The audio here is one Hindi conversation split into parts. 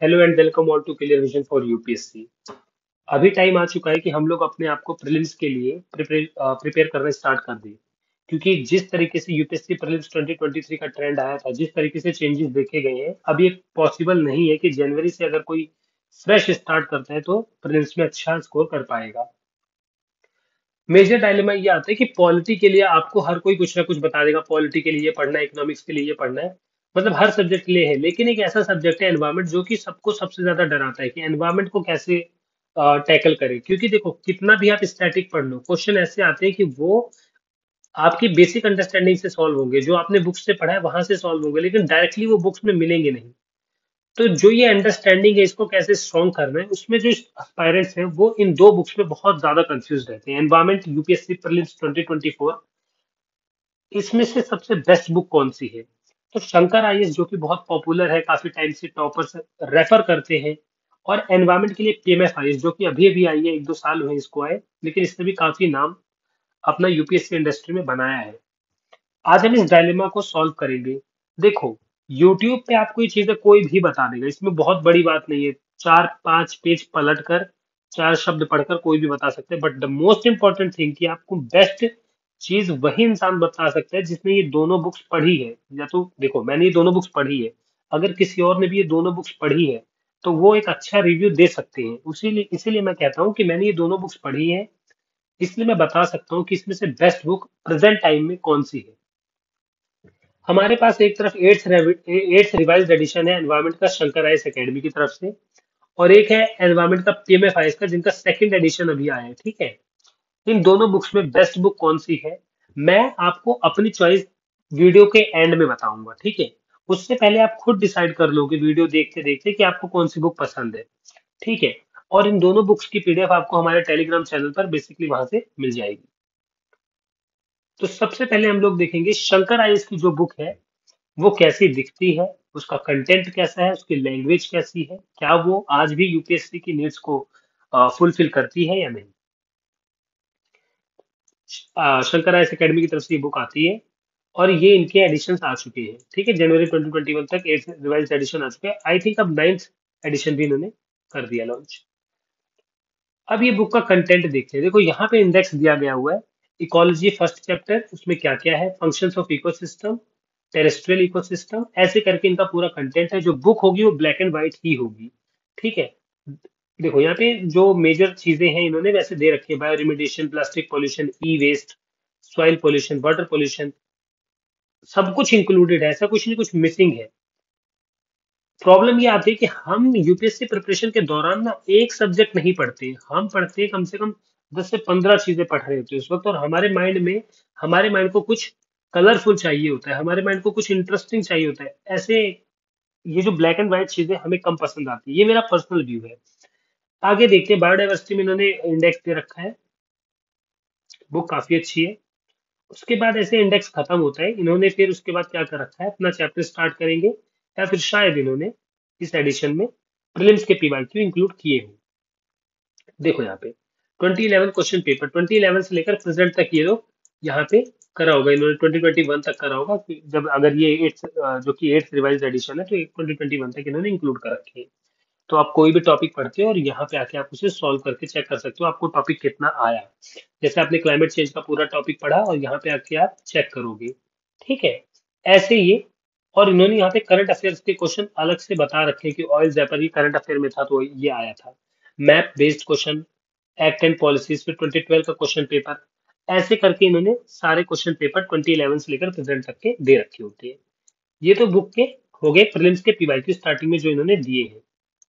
Hello and welcome all to clear vision for UPSC. अभी टाइम आ चुका है कि हम लोग अपने आप को प्रीलिम्स के लिए प्रिपेयर करना स्टार्ट कर दें, क्योंकि जिस तरीके से यूपीएससी प्रीलिम्स 2023 का ट्रेंड आया था, जिस तरीके से चेंजेस देखे गए हैं, अब ये पॉसिबल नहीं है कि जनवरी से अगर कोई फ्रेश स्टार्ट करता है तो प्रीलिम्स में अच्छा स्कोर कर पाएगा। मेजर डायलेमा ये आता है कि पॉलिटी के लिए आपको हर कोई कुछ ना कुछ बता देगा, पॉलिटी के लिए ये पढ़ना है, इकोनॉमिक्स के लिए ये पढ़ना है, मतलब हर सब्जेक्ट के लिए है। लेकिन एक ऐसा सब्जेक्ट है एनवायरमेंट जो कि सबको सबसे ज्यादा डराता है कि एनवायरमेंट को कैसे टैकल करें। क्योंकि देखो, कितना भी आप स्टैटिक पढ़ लो, क्वेश्चन ऐसे आते हैं कि वो आपकी बेसिक अंडरस्टैंडिंग से सॉल्व होंगे, जो आपने बुक्स से पढ़ा है वहां से सॉल्व होंगे, लेकिन डायरेक्टली वो बुक्स में मिलेंगे नहीं। तो जो ये अंडरस्टैंडिंग है, इसको कैसे स्ट्रॉन्ग करना है, उसमें जो एस्पायरेंट्स हैं वो इन दो बुक्स में बहुत ज्यादा कंफ्यूज रहते हैं। एनवायरमेंट यूपीएससी प्रीलिम्स 2024, इसमें से सबसे बेस्ट बुक कौन सी है? तो शंकर आईएएस, जो कि बहुत पॉपुलर है, काफी टाइम से टॉपर्स रेफर करते हैं। और एनवायरमेंट के लिए पीएमएफ आईएएस, जो कि अभी अभी आई है, 1-2 साल हुए इसको आए, लेकिन इसने भी काफी नाम अपना यूपीएससी इंडस्ट्री में बनाया है। आज हम इस डायलेमा को सॉल्व करेंगे। देखो, यूट्यूब पे आपको ये चीजें कोई भी बता देगा, इसमें बहुत बड़ी बात नहीं है। 4-5 पेज पलट कर, 4 शब्द पढ़कर कोई भी बता सकते हैं, but the most important thing कि आपको बेस्ट चीज वही इंसान बता सकता है जिसने ये दोनों बुक्स पढ़ी है। या तो देखो, मैंने ये दोनों बुक्स पढ़ी है, अगर किसी और ने भी ये दोनों बुक्स पढ़ी है तो वो एक अच्छा रिव्यू दे सकते हैं। उसीलिए इसीलिए मैं कहता हूँ कि मैंने ये दोनों बुक्स पढ़ी है, इसलिए मैं बता सकता हूँ कि इसमें से बेस्ट बुक प्रेजेंट टाइम में कौन सी है। हमारे पास एक तरफ एट्थ रिवाइज्ड एडिशन है एनवायरमेंट का, शंकर आईएएस एकेडमी की तरफ से, और एक है एनवायरमेंट का पीएमएफ आईएएस का, जिनका सेकंड एडिशन अभी आया है। ठीक है, इन दोनों बुक्स में बेस्ट बुक कौन सी है, मैं आपको अपनी चॉइस वीडियो के एंड में बताऊंगा। ठीक है, उससे पहले आप खुद डिसाइड कर लोगे वीडियो देखते देखते कि आपको कौन सी बुक पसंद है। ठीक है, और इन दोनों बुक्स की पीडीएफ आपको हमारे टेलीग्राम चैनल पर बेसिकली वहां से मिल जाएगी। तो सबसे पहले हम लोग देखेंगे शंकर आईएएस की जो बुक है वो कैसी दिखती है, उसका कंटेंट कैसा है, उसकी लैंग्वेज कैसी है, क्या वो आज भी यूपीएससी की नीड्स को फुलफिल करती है या नहीं। शंकर आईएएस एकेडमी की तरफ से ये बुक आती है, और ये इनके एडिशन आ चुके हैं। ठीक है, जनवरी 2021 तक 8 रिवाइज एडिशन आ चुके हैं। आई थिंक अब 9th एडिशन भी इन्होंने कर दिया लॉन्च। अब ये बुक का कंटेंट देखते हैं। देखो, यहाँ पे इंडेक्स दिया गया हुआ है। इकोलॉजी फर्स्ट चैप्टर, उसमें क्या क्या है, functions of ecosystem, terrestrial ecosystem, ऐसे करके इनका पूरा कंटेंट है। जो बुक होगी वो ब्लैक एंड व्हाइट ही होगी। ठीक है, देखो यहाँ पे जो मेजर चीजें हैं इन्होंने वैसे दे रखी है: bioremediation, plastic pollution, e waste, soil pollution, water pollution, सब कुछ इंक्लूडेड है, ऐसा कुछ नहीं कुछ मिसिंग है। प्रॉब्लम ये आती है कि हम यूपीएससी प्रिपरेशन के दौरान ना एक सब्जेक्ट नहीं पढ़ते, हम पढ़ते हैं कम से कम 10 से 15 चीजें पढ़ रहे होते हैं उस वक्त, और हमारे माइंड को कुछ कलरफुल चाहिए होता है, हमारे माइंड को कुछ इंटरेस्टिंग चाहिए होता है। ऐसे ये जो ब्लैक एंड व्हाइट चीजें हमें कम पसंद आती है, ये मेरा पर्सनल व्यू है। आगे देखते हैं, बायोडाइवर्सिटी में इन्होंने इंडेक्स दे रखा है, बुक काफी अच्छी है। उसके बाद ऐसे इंडेक्स खत्म होता है, इन्होंने फिर उसके बाद क्या कर रखा है, अपना चैप्टर स्टार्ट करेंगे, या फिर शायद इन्होंने इस एडिशन में प्रीलिम्स के पीवाईक्यू इंक्लूड किए हो। देखो यहाँ पे 2011 क्वेश्चन पेपर, 2011 से लेकर प्रेजेंट तक ये लोग यहाँ पे करा होगा, इन्होंने 2021 तक करा होगा जब, अगर ये एट्थ, जो कि एट्थ रिवाइज एडिशन है, तो 2021 तक इन्होंने इंक्लूड कर रखे हैं। तो आप कोई भी टॉपिक पढ़ते हो और यहाँ पे आके आप उसे सॉल्व करके चेक कर सकते हो आपको टॉपिक कितना आया। जैसे आपने क्लाइमेट चेंज का पूरा टॉपिक पढ़ा और यहाँ पे आके आप चेक करोगे। ठीक है, ऐसे ये, और इन्होंने यहाँ पे करंट अफेयर्स के क्वेश्चन अलग से बता रखे हैं कि ऑयल जैपर ही करंट अफेयर में था तो ये आया था। Map based question, act and policies, फिर 2012 का क्वेश्चन पेपर, ऐसे करके इन्होंने सारे क्वेश्चन पेपर 2011 से लेकर प्रेजेंट तक के दे रखे होते हैं। ये तो बुक के हो गए प्रीलिम्स के पीवाईक्यू स्टार्टिंग में जो इन्होंने दिए हैं।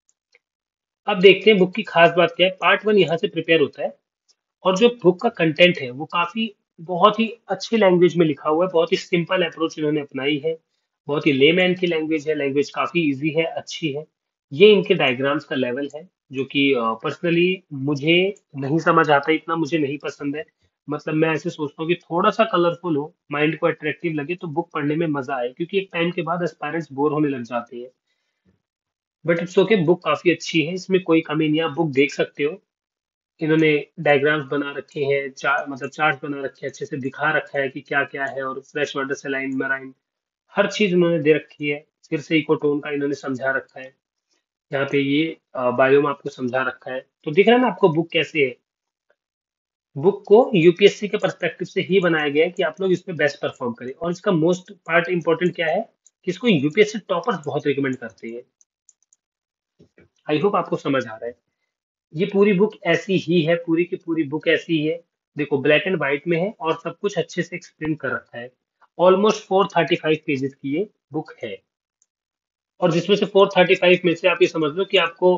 अब देखते हैं बुक की खास बात क्या है। पार्ट 1 यहाँ से प्रिपेयर होता है, और जो बुक का कंटेंट है वो काफी बहुत ही अच्छी लैंग्वेज में लिखा हुआ है, बहुत ही सिंपल अप्रोच इन्होंने अपनाई है, बहुत ही लेमैन की लैंग्वेज है, लैंग्वेज काफी इजी है, अच्छी है। ये इनके डायग्राम्स का लेवल है, जो कि पर्सनली मुझे नहीं समझ आता, इतना मुझे नहीं पसंद है। मतलब मैं ऐसे सोचता हूँ कि थोड़ा सा कलरफुल हो, माइंड को अट्रैक्टिव लगे, तो बुक पढ़ने में मजा आए, क्योंकि एक टाइम के बाद एस्पायरेंट्स बोर होने लग जाते हैं। बट इट्स ओके, बुक काफी अच्छी है, इसमें कोई कमी नहीं है, आप बुक देख सकते हो। इन्होंने डायग्राम्स बना रखे हैं, मतलब चार्ट बना रखे हैं, अच्छे से दिखा रखा है कि क्या क्या है, और फ्रेश वाटर सलाइन, मराइन, हर चीज उन्होंने दे रखी है। फिर से इकोटोन का इन्होंने समझा रखा है। यहाँ पे ये बायोम आपको समझा रखा है, तो दिख रहा है ना आपको बुक कैसे है। बुक को यूपीएससी के पर्सपेक्टिव से ही बनाया गया है कि आप लोग इसमें बेस्ट परफॉर्म करें, और इसका मोस्ट पार्ट इंपॉर्टेंट क्या है कि इसको यूपीएससी टॉपर्स बहुत रिकमेंड करते हैं। आई होप आपको समझ आ रहा है। ये पूरी बुक ऐसी ही है, पूरी की पूरी बुक ऐसी ही है। देखो ब्लैक एंड व्हाइट में है और सब कुछ अच्छे से एक्सप्लेन कर रखा है। ऑलमोस्ट 435 पेजेस की ये बुक है, और जिसमें से 435 में से आप ये समझ लो कि आपको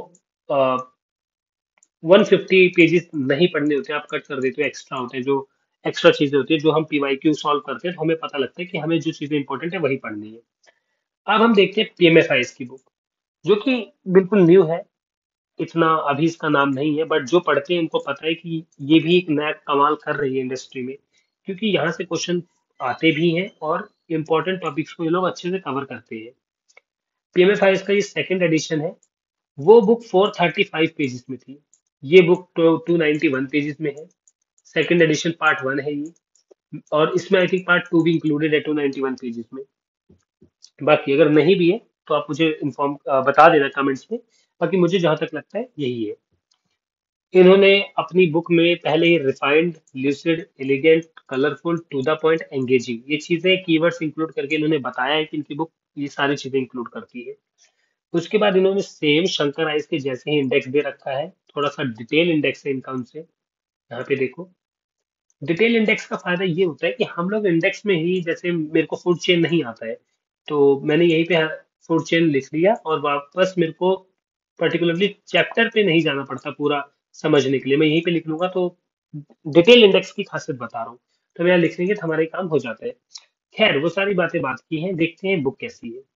150 पेजेस नहीं पढ़ने होते, आप कट कर देते हो, एक्स्ट्रा होते हैं जो एक्स्ट्रा चीजें होती है जो हम पीवाईक्यू सॉल्व करते हैं, तो हमें पता लगता है कि हमें जो चीजें इंपॉर्टेंट है वही पढ़नी है। अब हम देखते हैं पीएमएफआईज की बुक, जो कि बिल्कुल न्यू है। इतना अभी इसका नाम नहीं है, बट जो पढ़ते हैं उनको पता है कि ये भी एक नया कमाल कर रही है इंडस्ट्री में, क्योंकि यहाँ से क्वेश्चन आते भी हैं और इम्पोर्टेंट टॉपिक्स को ये लोग अच्छे से कवर करते हैं। पीएमएफआईज का ये सेकंड एडिशन है। वो बुक 435 पेजेस में थी, ये बुक 291 पेजेस में है। सेकंड एडिशन पार्ट वन है ये, और इसमें आई थिंक पार्ट टू भी इंक्लूडेड है 291 पेजेस में। बाकी अगर नहीं भी है तो आप मुझे इन्फॉर्म बता देना कमेंट्स में। बाकी मुझे जहां तक लगता है यही है। इन्होंने अपनी बुक में पहले ही refined, lucid, elegant, colourful, to the point, engaging, ये चीजें कीवर्ड्स इंक्लूड करके इन्होंने बताया है कि इनकी बुक ये सारी चीजें इंक्लूड करती है। उसके बाद इन्होंने सेम शंकर आइस के जैसे ही इंडेक्स दे रखा है, थोड़ा सा डिटेल इंडेक्स है इनका उनसे। यहाँ पे देखो, डिटेल इंडेक्स का फायदा ये होता है कि हम लोग इंडेक्स में ही, जैसे मेरे को फूड चेन नहीं आता है, तो मैंने यहीं पे फूड चेन लिख लिया, और वापस मेरे को पर्टिकुलरली चैप्टर पे नहीं जाना पड़ता पूरा समझने के लिए, मैं यहीं पे लिख लूंगा। तो डिटेल इंडेक्स की खासियत बता रहा हूँ, तो मैं यहाँ लिख लेंगे तो हमारा ये काम हो जाता है। खैर वो सारी बातें बात की हैं, देखते हैं बुक कैसी है।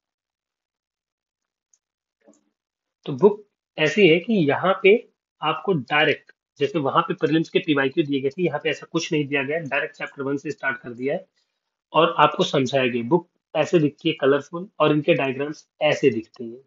तो बुक ऐसी है कि यहाँ पे आपको डायरेक्ट, जैसे वहां पे प्रीलिम्स के पीवाईक्यू दिए गए थे, यहाँ पे ऐसा कुछ नहीं दिया गया है, डायरेक्ट चैप्टर वन से स्टार्ट कर दिया है और आपको समझाया गया। बुक ऐसे दिखती है कलरफुल, और इनके डायग्राम्स ऐसे दिखते हैं,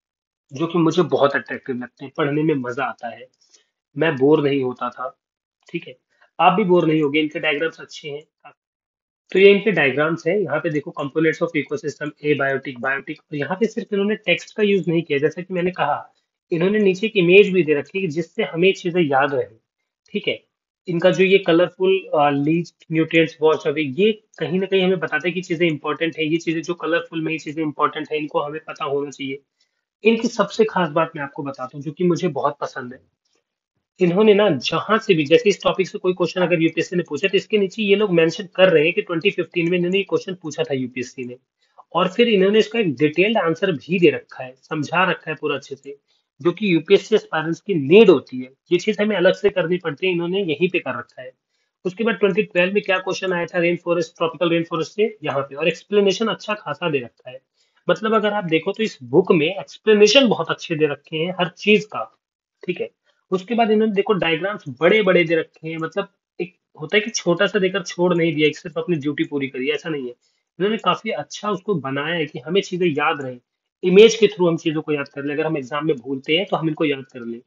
जो कि मुझे बहुत अट्रैक्टिव लगते हैं, पढ़ने में मजा आता है, मैं बोर नहीं होता था। ठीक है, आप भी बोर नहीं होगे, इनके डायग्राम्स अच्छे हैं। तो ये इनके डायग्राम्स है। यहाँ पे देखो, components of ecosystem, abiotic, biotic, और यहाँ पे सिर्फ इन्होंने टेक्स्ट का यूज नहीं किया, जैसा कि मैंने कहा, इन्होंने नीचे एक इमेज भी दे रखी है जिससे हमें चीजें याद रहे। ठीक है, इनका जो ये colourful list nutrients wash away, ये कहीं ना कहीं हमें बताता है कि चीजें इंपॉर्टेंट है, ये चीजें जो कलरफुल में ये चीजें इंपॉर्टेंट है, इनको हमें पता होना चाहिए। इनकी सबसे खास बात मैं आपको बताता हूँ जो कि मुझे बहुत पसंद है। इन्होंने ना जहां से भी, जैसे इस टॉपिक से कोई क्वेश्चन अगर यूपीएससी ने पूछा, तो इसके नीचे ये लोग मेंशन कर रहे हैं कि 2015 में इन्होंने ये क्वेश्चन पूछा था यूपीएससी ने, और फिर इन्होंने इसका एक डिटेल्ड आंसर भी दे रखा है, समझा रखा है पूरा अच्छे से, जो कि यूपीएससी एस्पायरेंट्स की नीड होती है। ये चीज हमें अलग से करनी पड़ती है, इन्होंने यहीं पे कर रखा है। उसके बाद 2012 में क्या क्वेश्चन आया था rain forest, tropical rain forest से, यहाँ पे, और एक्सप्लेनेशन अच्छा खासा दे रखा है। मतलब अगर आप देखो तो इस बुक में एक्सप्लेनेशन बहुत अच्छे दे रखे हैं हर चीज का। ठीक है, उसके बाद इन्होंने देखो डायग्राम्स बड़े बड़े दे रखे हैं, मतलब एक होता है कि छोटा सा देकर छोड़ नहीं दिया, एक सिर्फ अपनी ड्यूटी पूरी करी, ऐसा नहीं है। इन्होंने काफी अच्छा उसको बनाया है कि हमें चीजें याद रहें, इमेज के थ्रू हम चीजों को याद कर लें, अगर हम एग्जाम में भूलते हैं तो हम इनको याद कर लें।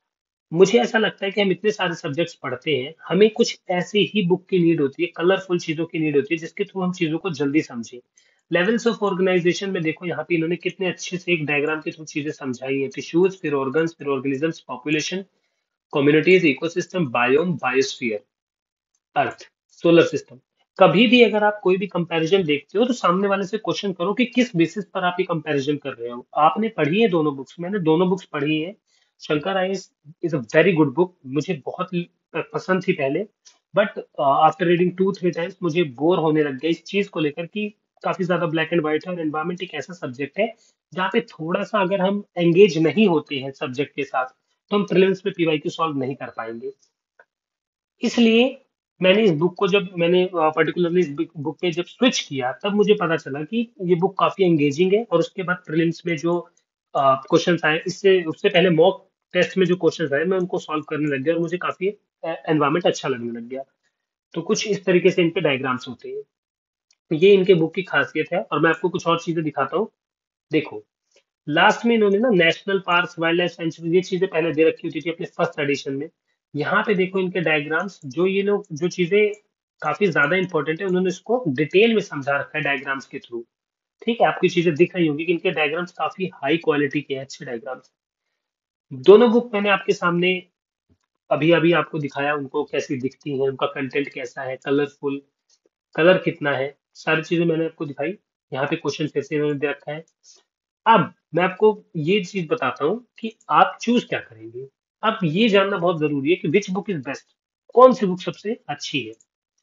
मुझे ऐसा लगता है कि हम इतने सारे सब्जेक्ट्स पढ़ते हैं, हमें कुछ ऐसे ही बुक की नीड होती है, कलरफुल चीजों की नीड होती है, जिसके थ्रू हम चीजों को जल्दी समझें। लेवल्स ऑफ ऑर्गेनाइजेशन में देखो, यहाँ पे इन्होंने कितने अच्छे से एक डायग्राम के थ्रू चीजें समझाई हैं, टिश्यूज, फिर ऑर्गन्स, फिर organisms, population, communities, ecosystem, biome, biosphere, earth, solar system. कभी भी अगर आप कोई भी कंपैरिजन देखते हो तो सामने वाले से क्वेश्चन करो कि किस बेसिस पर आप ये कंपैरिजन कर रहे हो। आपने पढ़ी है दोनों बुक्स, मैंने दोनों बुक्स पढ़ी है। Shankar IAS is a very good book, मुझे बहुत पसंद थी पहले, बट आफ्टर रीडिंग 2-3 टाइम्स मुझे बोर होने लग गया इस चीज को लेकर कि काफी ज्यादा ब्लैक एंड व्हाइट है, और एनवायरमेंट एक ऐसा सब्जेक्ट है जहाँ पे थोड़ा सा अगर हम एंगेज नहीं होते हैं सब्जेक्ट के साथ, तो हम प्रीलिम्स में पीवाईक्यू सॉल्व नहीं कर पाएंगे। इसलिए मैंने इस बुक को, जब मैंने पर्टिकुलरली इस बुक पे जब स्विच किया, तब मुझे पता चला कि ये बुक काफी एंगेजिंग है, और उसके बाद प्रीलिम्स में जो क्वेश्चंस आए, इससे उससे पहले मॉक टेस्ट में जो क्वेश्चंस आए, मैं उनको सॉल्व करने लग गया और मुझे काफी एनवायरमेंट अच्छा लगने लग गया। तो कुछ इस तरीके से इनके डायग्राम्स होते हैं। तो ये इनके बुक की खासियत है, और मैं आपको कुछ और चीजें दिखाता हूँ। देखो, लास्ट में इन्होंने ना national park, wildlife sanctuary, ये चीजें पहले दे रखी होती थी अपने फर्स्ट एडिशन में। यहाँ पे देखो इनके डायग्राम्स, जो ये लोग जो चीजें काफी ज्यादा इंपॉर्टेंट है, उन्होंने इसको डिटेल में समझा रखा है डायग्राम्स के थ्रू। ठीक है, आपकी चीजें दिख रही होंगी कि इनके डायग्राम्स काफी हाई क्वालिटी के हैं, अच्छे डायग्राम्स। दोनों बुक मैंने आपके सामने अभी अभी आपको दिखाया, उनको कैसी दिखती हैं, उनका कंटेंट कैसा है, कलरफुल, कलर कितना है, सारी चीजें मैंने आपको दिखाई। यहाँ पे क्वेश्चन फिर से इन्होंने दे रखा है। अब मैं आपको ये चीज बताता हूँ कि आप चूज क्या करेंगे। अब ये जानना बहुत जरूरी है कि विच बुक इज बेस्ट, कौन सी बुक सबसे अच्छी है।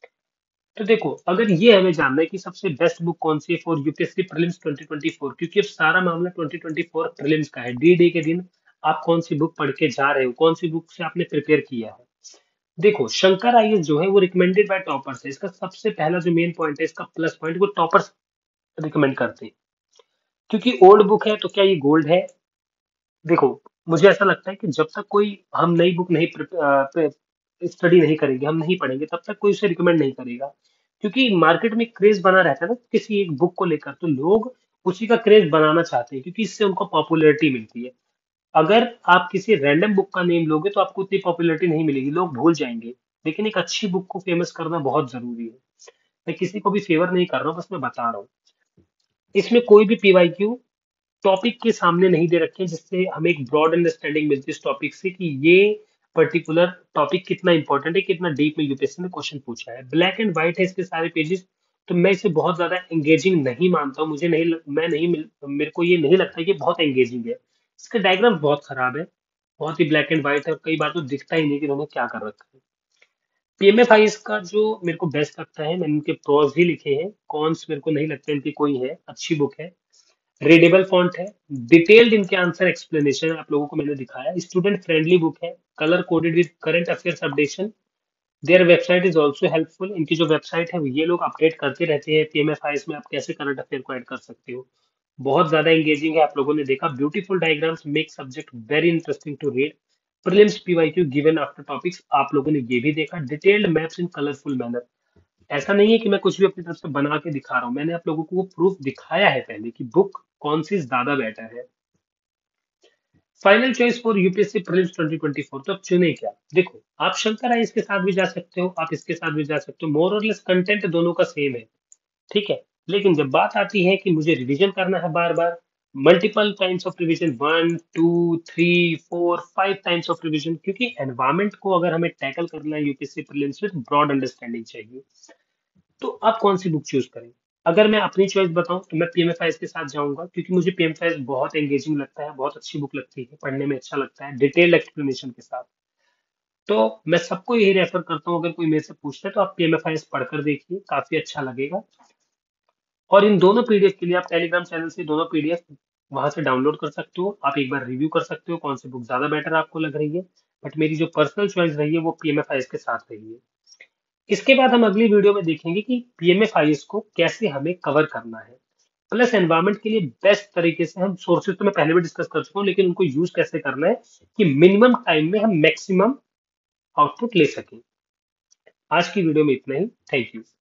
तो देखो, अगर ये हमें जानना है कि सबसे बेस्ट बुक कौन सी है फॉर यूपीएससी प्रीलिम्स 2024, क्योंकि अब सारा मामला 2024 प्रीलिम्स का है, डी डे के दिन आप कौन सी बुक पढ़ के जा रहे हो, कौन सी बुक से आपने प्रिपेयर किया है। देखो, शंकर आईएएस जो है वो रिकमेंडेड बाय टॉपर्स है। इसका सबसे पहला जो मेन पॉइंट है, इसका प्लस पॉइंट, वो टॉपर्स रिकमेंड करते हैं। क्योंकि ओल्ड बुक है तो क्या ये गोल्ड है? देखो, मुझे ऐसा लगता है कि जब तक कोई हम नई बुक नहीं स्टडी नहीं करेंगे, हम नहीं पढ़ेंगे, तब तक कोई उसे रिकमेंड नहीं करेगा। क्योंकि मार्केट में क्रेज बना रहता है ना किसी एक बुक को लेकर, तो लोग उसी का क्रेज बनाना चाहते हैं, क्योंकि इससे उनको पॉपुलैरिटी मिलती है। अगर आप किसी रैंडम बुक का नेम लोगे तो आपको उतनी पॉपुलैरिटी नहीं मिलेगी, लोग भूल जाएंगे। लेकिन एक अच्छी बुक को फेमस करना बहुत जरूरी है। मैं किसी को भी फेवर नहीं कर रहा हूँ, बस मैं बता रहा हूँ। इसमें कोई भी पीवाईक्यू टॉपिक के सामने नहीं दे रखे हैं, जिससे हमें एक ब्रॉड अंडरस्टैंडिंग मिलती है इस टॉपिक से कि ये पर्टिकुलर टॉपिक कितना इंपॉर्टेंट है, कितना डीप में यूपीएससी ने क्वेश्चन पूछा है। ब्लैक एंड व्हाइट है इसके सारे पेजेस, तो मैं इसे बहुत ज्यादा एंगेजिंग नहीं मानता हूँ। मुझे नहीं मैं नहीं मेरे को ये नहीं लगता कि बहुत एंगेजिंग है। इसके डायग्राम बहुत खराब है, बहुत ही ब्लैक एंड व्हाइट है, और कई बार तो दिखता ही नहीं कि उन्होंने क्या कर रखा है। पीएमएफआई इसका जो मेरे को बेस्ट लगता है, मैंने इनके प्रोज भी लिखे हैं, कॉन्स मेरे को नहीं लगता इनकी कोई है। अच्छी बुक है, रीडेबल फॉन्ट है, डिटेल्ड इनके आंसर एक्सप्लेनेशन आप लोगों को मैंने दिखाया, स्टूडेंट फ्रेंडली बुक है, colour coded with current affairs updation. Their website is also helpful. इनकी जो वेबसाइट है ये लोग अपडेट करते रहते हैं पीएमएफआईज में, आप कैसे करंट अफेयर को ऐड कर सकते हो। बहुत ज्यादा एंगेजिंग है, आप लोगों ने देखा। Beautiful diagrams make subject very interesting to read. Prelims PYQ given after topics, आप लोगों ने ये भी देखा। Detailed maps in colourful manner. ऐसा नहीं है कि मैं कुछ भी अपनी तरफ से बना के दिखा रहा हूँ, मैंने आप लोगों को वो प्रूफ दिखाया है पहले कि बुक कौन सी ज्यादा बेटर है। Final choice for UPSC prelims 2024, तो अब चुने क्या। देखो, आप शंकर आइस के साथ भी जा सकते हो, आप इसके साथ भी जा सकते हो, मोर और लेस कंटेंट दोनों का सेम है, ठीक है। लेकिन जब बात आती है कि मुझे रिवीजन करना है बार बार, multiple times of revision, 1 2 3 4 5 times of revision, क्योंकि एनवायरमेंट को अगर हमें टैकल करना है यूपीएससी प्रीलिम्स में, ब्रॉड अंडरस्टैंडिंग चाहिए। तो आप कौन सी बुक चूज करें। अगर मैं अपनी चॉइस बताऊं तो मैं पीएमएफआईज के साथ जाऊंगा, क्योंकि मुझे पीएमएफआईज बहुत एंगेजिंग लगता है, बहुत अच्छी बुक लगती है, पढ़ने में अच्छा लगता है, डिटेल्ड एक्सप्लेनेशन के साथ। तो मैं सबको यही रेफर करता हूँ, अगर कोई मेरे से पूछता है तो आप पीएमएफआईज पढ़कर देखिए, काफी अच्छा लगेगा। और इन दोनों पीडीएफ के लिए आप टेलीग्राम चैनल से दोनों पीडीएफ वहां से डाउनलोड कर सकते हो। आप एक बार रिव्यू कर सकते हो कौन सी बुक ज्यादा बेटर आपको लग रही है। बट मेरी जो पर्सनल चॉइस रही है वो पीएमएफआईज के साथ रही है। इसके बाद हम अगली वीडियो में देखेंगे कि पीएमएफआईएस को कैसे हमें कवर करना है, प्लस एनवायरमेंट के लिए बेस्ट तरीके से। हम सोर्सेज तो मैं पहले भी डिस्कस कर चुका हूँ, लेकिन उनको यूज कैसे करना है कि मिनिमम टाइम में हम मैक्सिमम आउटपुट ले सकें। आज की वीडियो में इतना ही। Thank you.